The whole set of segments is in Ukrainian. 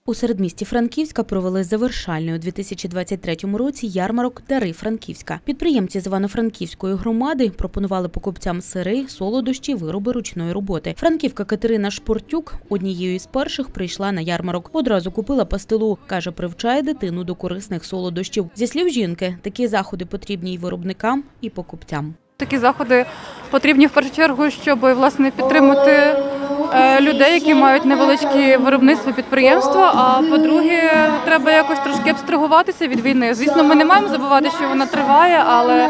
У середмісті Франківська провели завершальний у 2023 році ярмарок «Дари Франківська». Підприємці з Івано-Франківської громади пропонували покупцям сири, солодощі, вироби ручної роботи. Франківка Катерина Шпортюк однією із перших прийшла на ярмарок. Одразу купила пастилу. Каже, привчає дитину до корисних солодощів. Зі слів жінки, такі заходи потрібні і виробникам, і покупцям. Такі заходи потрібні в першу чергу, щоб власне підтримати людей, які мають невеличкі виробництво, підприємства. А по-друге, треба якось трошки абстрагуватися від війни. Звісно, ми не маємо забувати, що вона триває, але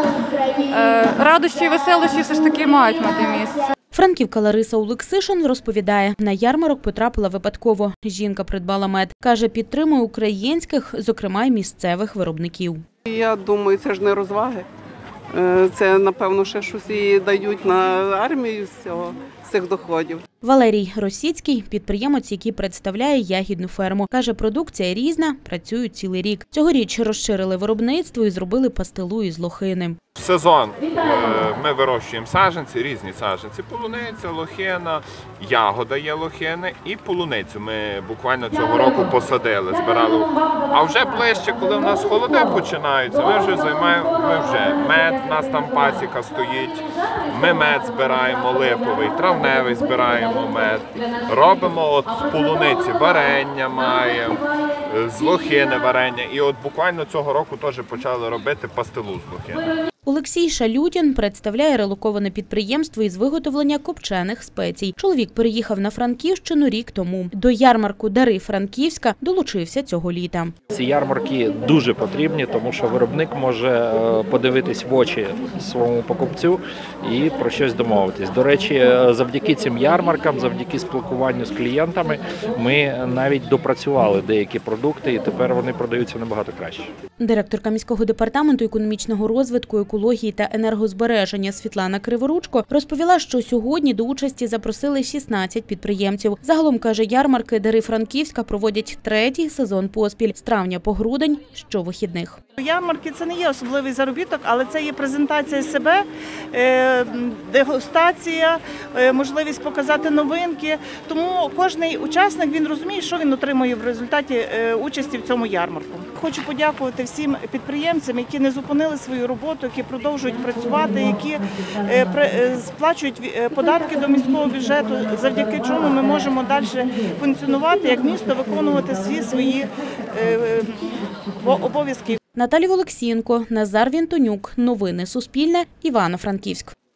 радощі і веселощі все ж таки мають мати місце. Франківка Лариса Олексишин розповідає, на ярмарок потрапила випадково. Жінка придбала мед. Каже, підтримує українських, зокрема й місцевих виробників. Я думаю, це ж не розваги. Це, напевно, ще щось і дають на армію з цих доходів. Валерій Росіцький – підприємець, який представляє ягідну ферму. Каже, продукція різна, працюють цілий рік. Цьогоріч розширили виробництво і зробили пастилу із лохини. В сезон ми вирощуємо саджанці, різні саджанці. Полуниця, лохина, ягода є лохини і полуницю. Ми буквально цього року посадили, збирали. А вже ближче, коли в нас холоди починаються, ми вже займаємо, мед, в нас там пасіка стоїть, ми мед збираємо липовий, травневий збираємо мед. Робимо от з полуниці варення маємо, з лохини варення. І от буквально цього року теж почали робити пастилу з лохини. Олексій Шалютін представляє релоковане підприємство із виготовлення копчених спецій. Чоловік переїхав на Франківщину рік тому. До ярмарку «Дари Франківська» долучився цього літа. Ці ярмарки дуже потрібні, тому що виробник може подивитись в очі своєму покупцю і про щось домовитись. До речі, завдяки цим ярмаркам, завдяки спілкуванню з клієнтами, ми навіть допрацювали деякі продукти і тепер вони продаються набагато краще. Директорка міського департаменту економічного розвитку, екології та енергозбереження Світлана Криворучко розповіла, що сьогодні до участі запросили 16 підприємців. Загалом, каже, ярмарки «Дари Франківська» проводять третій сезон поспіль з травня по грудень щовихідних. Ярмарки – це не є особливий заробіток, але це є презентація себе, дегустація, можливість показати новинки. Тому кожний учасник, він розуміє, що він отримує в результаті участі в цьому ярмарку. Хочу подякувати всім підприємцям, які не зупинили свою роботу, які продовжують працювати, які сплачують податки до міського бюджету, завдяки чому ми можемо далі функціонувати як місто, виконувати всі свої обов'язки. Наталія Олексієнко, Назар Вінтонюк. Новини Суспільне. Івано-Франківськ.